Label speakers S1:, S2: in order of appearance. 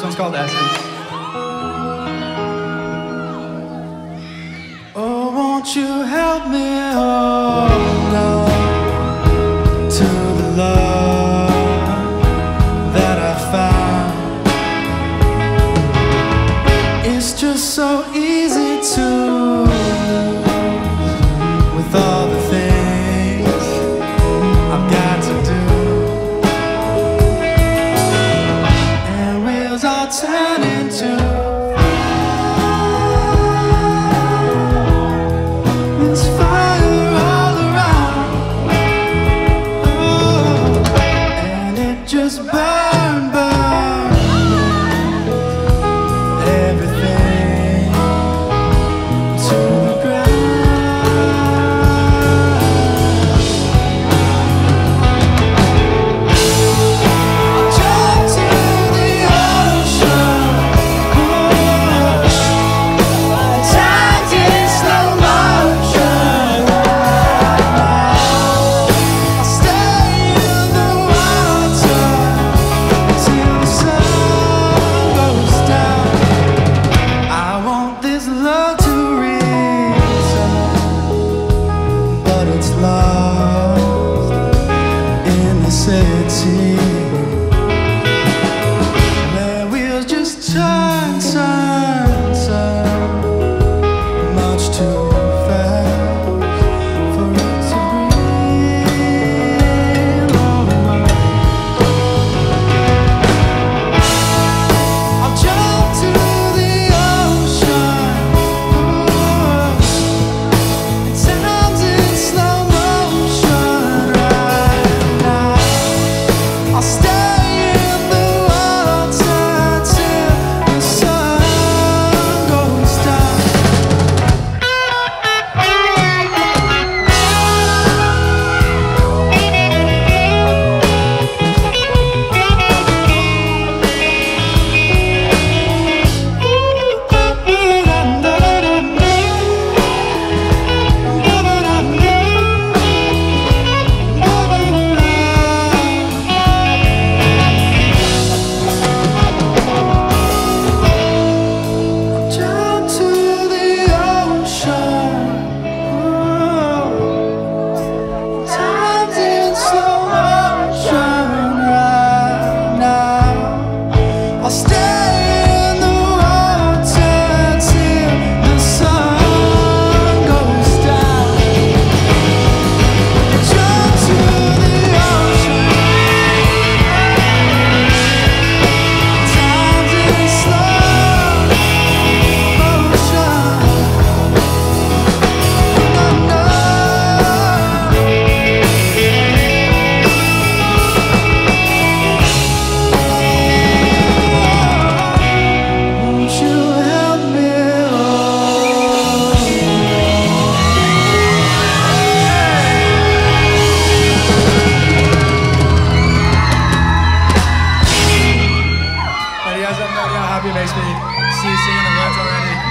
S1: one's called Essence. Oh, won't you help me hold on to the love that I found? It's just so easy to lose with all the things I've got to do. And wheels are turning to makes me see you singing the words already.